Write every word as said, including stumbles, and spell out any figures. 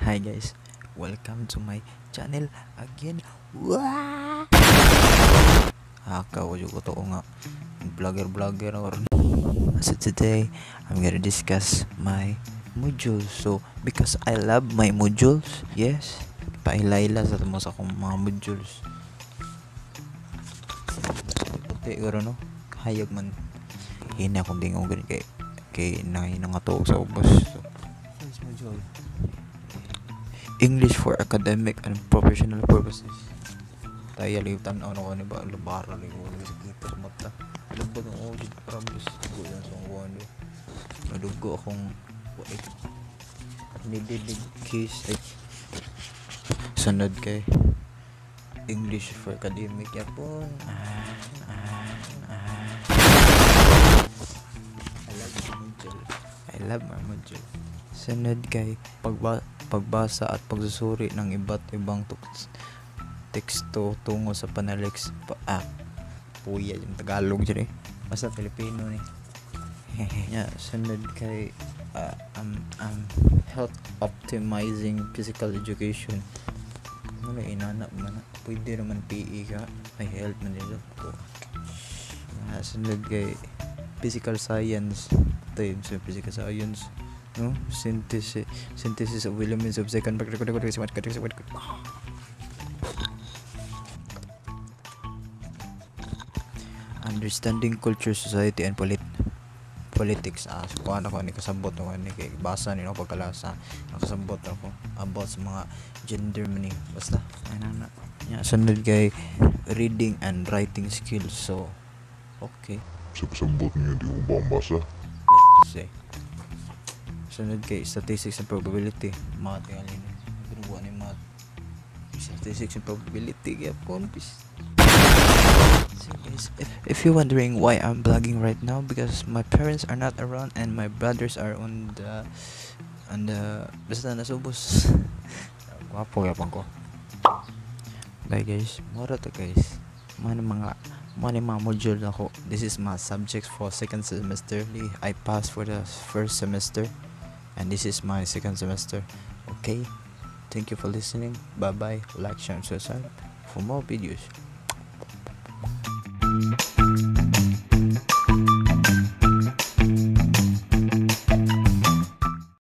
Hi guys, welcome to my channel again. Wah! Haka ko ko to nga vlogger vlogger or so today I'm gonna discuss my modules. So because I love my modules, yes, pailayla sa mo sa akong mga modules. Puti garo no, hayag man hina akong dingog kay kay nangay nga tuog sa ubos. So, first module, English for academic and professional purposes. Tayo litan ano ano ba labara ni ko sa kita sa mata. Lubot ang old promise ko yan sa one. Madugo akong wait. Nididig case ay sunod kay English for academic yapon. Ah, ah, ah. I love my module. I love my module. Sunod kay pagba pagbasa at pagsusuri ng iba't ibang tuks, teksto tungo sa panaliks pa, ah, puya yung Tagalog dyan eh basta Filipino ni yeah, sunod kay uh, um, um, health optimizing physical education. Ano inanap man pwede naman P E ka ay health man nila ko. Uh, sunod kay physical science tayo sa physical science no synthesis synthesis of elements of second understanding culture, society and polit politics. Ah, so kung ano ko ni kasabot ako ni kay basa ni no pagkalasa nakasabot ako about sa mga gender man ni basta ano na yeah, sunod kay reading and writing skills. So okay, sa pasambot niya di ko ba ang basa? let's say sunod kay statistics and probability. Math kaya ni gruwa ni math statistics and probability kaya confis. So guys, if, if you're wondering why I'm vlogging right now, because my parents are not around and my brothers are on the on the basta nasubos. Gwapo yapon ko. Bye guys, mura to guys. Mga mga mga mga module ako. This is my subjects for second semester. I passed for the first semester and this is my second semester. Okay, thank you for listening. Bye bye. Like, share and subscribe for more videos.